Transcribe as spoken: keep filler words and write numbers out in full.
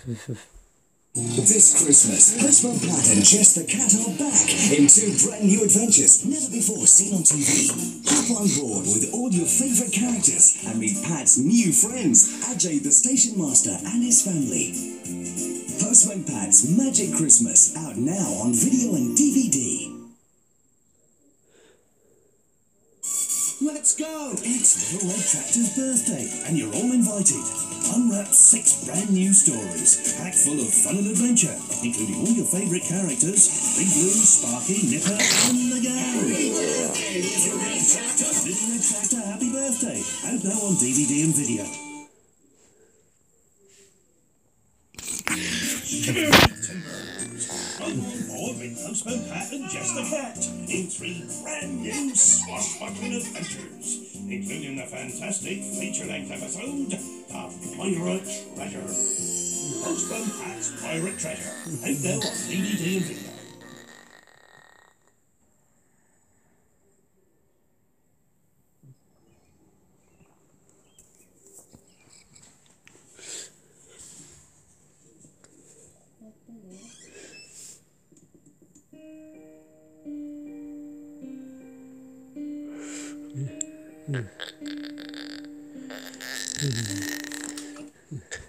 This Christmas, Postman Pat and Jess the Cat are back in two brand new adventures never before seen on T V. Hop on board with all your favourite characters and meet Pat's new friends, Ajay the Station Master and his family. Postman Pat's Magic Christmas, out now on video and D V D. Let's go! It's Little Red Tractor's birthday, and you're all invited. Unwrap six brand new stories, packed full of fun and adventure, including all your favourite characters, Big Blue, Sparky, Nipper, and the gang. Little Red Tractor! Little Red Tractor, happy birthday! Out now on D V D and video. Come on board with Postman Pat and Jess the Cat in three brand new swashbuckling adventures, including the fantastic feature-length episode, The Pirate Treasure. Postman Pat's Pirate Treasure, out there on D V D and video. Mm. Mm.